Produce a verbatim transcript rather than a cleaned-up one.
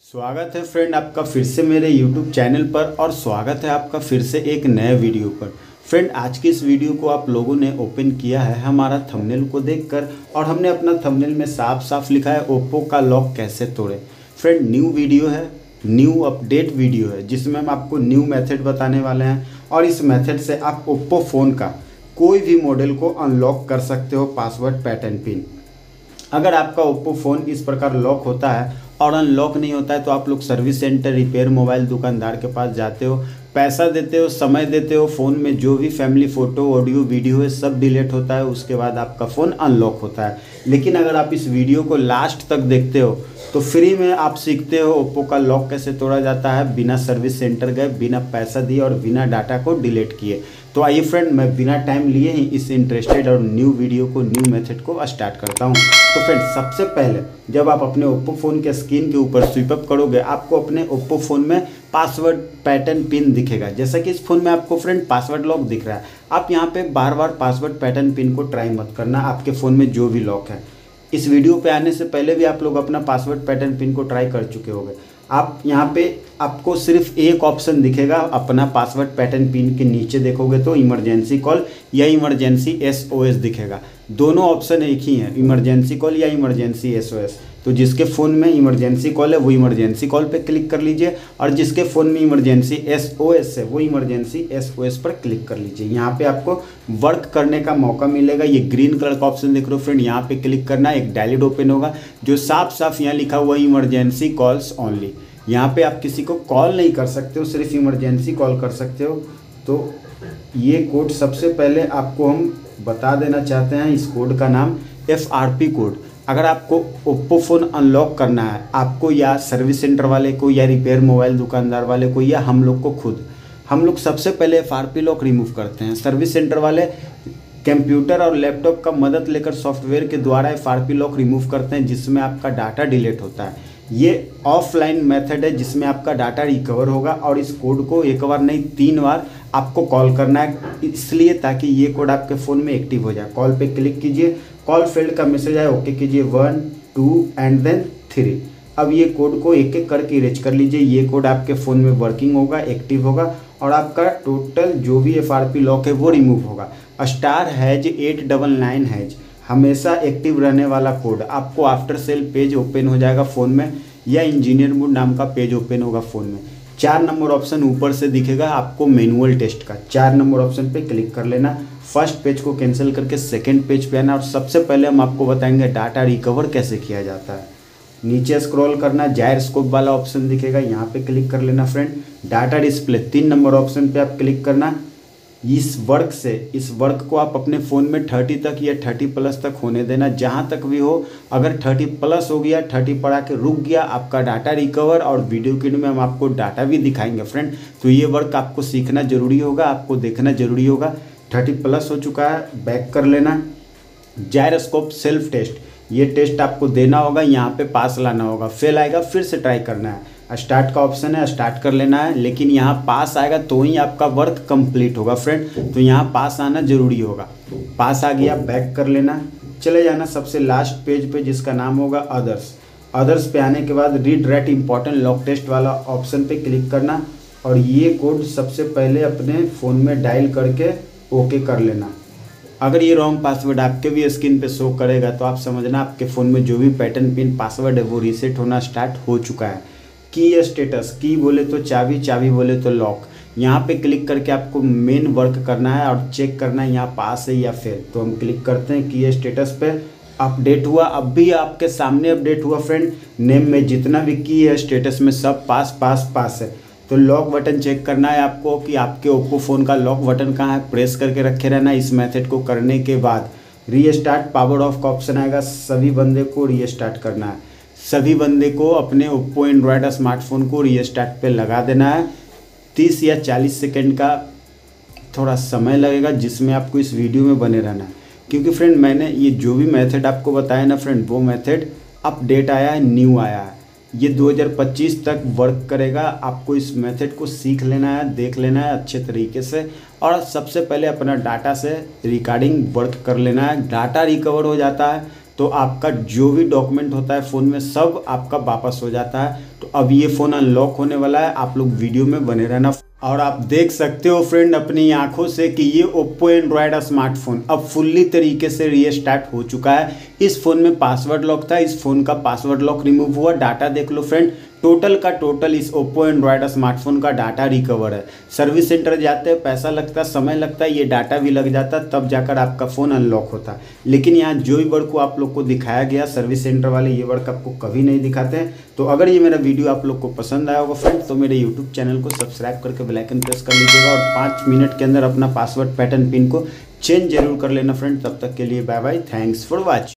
स्वागत है फ्रेंड आपका फिर से मेरे यूट्यूब चैनल पर और स्वागत है आपका फिर से एक नए वीडियो पर। फ्रेंड आज की इस वीडियो को आप लोगों ने ओपन किया है हमारा थंबनेल को देखकर और हमने अपना थंबनेल में साफ साफ लिखा है ओप्पो का लॉक कैसे तोड़े। फ्रेंड न्यू वीडियो है, न्यू अपडेट वीडियो है जिसमें हम आपको न्यू मेथड बताने वाले हैं और इस मेथड से आप ओप्पो फ़ोन का कोई भी मॉडल को अनलॉक कर सकते हो पासवर्ड पैटर्न पिन। अगर आपका ओप्पो फ़ोन इस प्रकार लॉक होता है और अनलॉक नहीं होता है तो आप लोग सर्विस सेंटर, रिपेयर मोबाइल दुकानदार के पास जाते हो, पैसा देते हो, समय देते हो, फ़ोन में जो भी फैमिली फ़ोटो ऑडियो वीडियो है सब डिलीट होता है, उसके बाद आपका फ़ोन अनलॉक होता है। लेकिन अगर आप इस वीडियो को लास्ट तक देखते हो तो फ्री में आप सीखते हो ओप्पो का लॉक कैसे तोड़ा जाता है बिना सर्विस सेंटर गए, बिना पैसा दिए और बिना डाटा को डिलीट किए। तो आइए फ्रेंड, मैं बिना टाइम लिए ही इस इंटरेस्टेड और न्यू वीडियो को, न्यू मेथड को स्टार्ट करता हूं। तो फ्रेंड सबसे पहले जब आप अपने ओप्पो फ़ोन के स्क्रीन के ऊपर स्विप अप करोगे आपको अपने ओप्पो फ़ोन में पासवर्ड पैटर्न पिन दिखेगा। जैसा कि इस फ़ोन में आपको फ्रेंड पासवर्ड लॉक दिख रहा है, आप यहाँ पे बार बार पासवर्ड पैटर्न पिन को ट्राई मत करना। आपके फ़ोन में जो भी लॉक है, इस वीडियो पे आने से पहले भी आप लोग अपना पासवर्ड पैटर्न पिन को ट्राई कर चुके होंगे। आप यहाँ पे आपको सिर्फ एक ऑप्शन दिखेगा, अपना पासवर्ड पैटर्न पिन के नीचे देखोगे तो इमरजेंसी कॉल या इमरजेंसी एसओएस दिखेगा। दोनों ऑप्शन एक ही हैं, इमरजेंसी कॉल या इमरजेंसी एसओएस। तो जिसके फ़ोन में इमरजेंसी कॉल है वो इमरजेंसी कॉल पे क्लिक कर लीजिए और जिसके फ़ोन में इमरजेंसी एसओएस है वो इमरजेंसी एसओएस पर क्लिक कर लीजिए। यहाँ पे आपको वर्क करने का मौका मिलेगा। ये ग्रीन कलर का ऑप्शन देख रहे हो फ्रेंड, यहाँ पे क्लिक करना, एक डायलॉग ओपन होगा जो साफ साफ यहाँ लिखा हुआ है इमरजेंसी कॉल्स ओनली। यहाँ पे आप किसी को कॉल नहीं कर सकते हो, सिर्फ इमरजेंसी कॉल कर सकते हो। तो ये कोड सबसे पहले आपको हम बता देना चाहते हैं। इस कोड का नाम एफ आर पी कोड। अगर आपको ओप्पो फ़ोन अनलॉक करना है, आपको या सर्विस सेंटर वाले को या रिपेयर मोबाइल दुकानदार वाले को या हम लोग को खुद, हम लोग सबसे पहले F R P lock remove करते हैं। सर्विस सेंटर वाले कंप्यूटर और लैपटॉप का मदद लेकर सॉफ्टवेयर के द्वारा F R P lock remove करते हैं जिसमें आपका डाटा डिलीट होता है। ये ऑफलाइन मेथड है जिसमें आपका डाटा रिकवर होगा और इस कोड को एक बार नहीं तीन बार आपको कॉल करना है, इसलिए ताकि ये कोड आपके फ़ोन में एक्टिव हो जाए। कॉल पे क्लिक कीजिए, कॉल फेल्ड का मैसेज आए, ओके कीजिए, one two and then three. अब ये कोड को एक एक करके इरेज कर लीजिए। ये कोड आपके फ़ोन में वर्किंग होगा, एक्टिव होगा और आपका टोटल जो भी एफ आर पी लॉक है वो रिमूव होगा। Star hash eight double nine hash हमेशा एक्टिव रहने वाला कोड आपको आफ्टर सेल पेज ओपन हो जाएगा फ़ोन में या इंजीनियर मोड नाम का पेज ओपन होगा फ़ोन में। चार नंबर ऑप्शन ऊपर से दिखेगा आपको मैनुअल टेस्ट का, चार नंबर ऑप्शन पे क्लिक कर लेना। फर्स्ट पेज को कैंसिल करके सेकंड पेज पे आना और सबसे पहले हम आपको बताएंगे डाटा रिकवर कैसे किया जाता है। नीचे स्क्रॉल करना, जायरोस्कोप वाला ऑप्शन दिखेगा, यहाँ पे क्लिक कर लेना फ्रेंड। डाटा डिस्प्ले तीन नंबर ऑप्शन पे आप क्लिक करना। इस वर्क से इस वर्क को आप अपने फ़ोन में थर्टी तक या थर्टी प्लस तक होने देना, जहाँ तक भी हो। अगर थर्टी प्लस हो गया, थर्टी पर आके रुक गया, आपका डाटा रिकवर और वीडियो के में हम आपको डाटा भी दिखाएंगे फ्रेंड। तो ये वर्क आपको सीखना जरूरी होगा, आपको देखना जरूरी होगा। थर्टी प्लस हो चुका है, बैक कर लेना। जायरोस्कोप सेल्फ टेस्ट, ये टेस्ट आपको देना होगा, यहाँ पे पास लाना होगा, फेल आएगा फिर से ट्राई करना है। स्टार्ट का ऑप्शन है, स्टार्ट कर लेना है, लेकिन यहाँ पास आएगा तो ही आपका वर्क कंप्लीट होगा फ्रेंड। तो यहाँ पास आना जरूरी होगा। पास आ गया, बैक कर लेना, चले जाना सबसे लास्ट पेज पे जिसका नाम होगा अदर्स। अदर्स पे आने के बाद read write important lock test वाला ऑप्शन पे क्लिक करना और ये कोड सबसे पहले अपने फ़ोन में डायल करके ओके कर लेना। अगर ये रॉन्ग पासवर्ड आपके भी स्क्रीन पे शो करेगा तो आप समझना आपके फ़ोन में जो भी पैटर्न पिन पासवर्ड है वो रीसेट होना स्टार्ट हो चुका है। की स्टेटस, की बोले तो चाबी, चाबी बोले तो लॉक, यहाँ पे क्लिक करके आपको मेन वर्क करना है और चेक करना है यहाँ पास है या फेल। तो हम क्लिक करते हैं की स्टेटस पे, अपडेट हुआ, अब भी आपके सामने अपडेट हुआ फ्रेंड। नेम में जितना भी की है स्टेटस में सब पास पास पास है। तो लॉक बटन चेक करना है आपको कि आपके ओप्पो फ़ोन का लॉक बटन कहाँ है, प्रेस करके रखे रहना। इस मेथड को करने के बाद रीस्टार्ट पावर ऑफ का ऑप्शन आएगा, सभी बंदे को रीस्टार्ट करना है। सभी बंदे को अपने ओप्पो एंड्रॉयड स्मार्टफोन को रीस्टार्ट पे लगा देना है। तीस या चालीस सेकंड का थोड़ा समय लगेगा जिसमें आपको इस वीडियो में बने रहना है, क्योंकि फ्रेंड मैंने ये जो भी मेथड आपको बताया ना फ्रेंड, वो मेथड अपडेट आया है, न्यू आया है। ये दो हज़ार पच्चीस तक वर्क करेगा। आपको इस मेथड को सीख लेना है, देख लेना है अच्छे तरीके से और सबसे पहले अपना डाटा से रिकॉर्डिंग वर्क कर लेना है। डाटा रिकवर हो जाता है तो आपका जो भी डॉक्यूमेंट होता है फ़ोन में सब आपका वापस हो जाता है। तो अब ये फ़ोन अनलॉक होने वाला है, आप लोग वीडियो में बने रहना। और आप देख सकते हो फ्रेंड अपनी आंखों से कि ये ओप्पो एंड्रॉयड स्मार्टफोन अब फुल्ली तरीके से रीस्टार्ट हो चुका है। इस फ़ोन में पासवर्ड लॉक था, इस फ़ोन का पासवर्ड लॉक रिमूव हुआ। डाटा देख लो फ्रेंड, टोटल का टोटल इस ओप्पो एंड्रॉयड स्मार्टफोन का डाटा रिकवर है। सर्विस सेंटर जाते हैं, पैसा लगता है, समय लगता है, ये डाटा भी लग जाता है, तब जाकर आपका फ़ोन अनलॉक होता है। लेकिन यहाँ जो भी वर्क को आप लोग को दिखाया गया सर्विस सेंटर वाले, ये वर्क आपको कभी नहीं दिखाते हैं। तो अगर ये मेरा वीडियो आप लोग को पसंद आया होगा फ्रेंड्स, तो मेरे यूट्यूब चैनल को सब्सक्राइब करके बेल आइकन प्रेस कर लीजिएगा और पाँच मिनट के अंदर अपना पासवर्ड पैटर्न पिन को चेंज जरूर कर लेना फ्रेंड। तब तक के लिए bye bye, thanks for watching.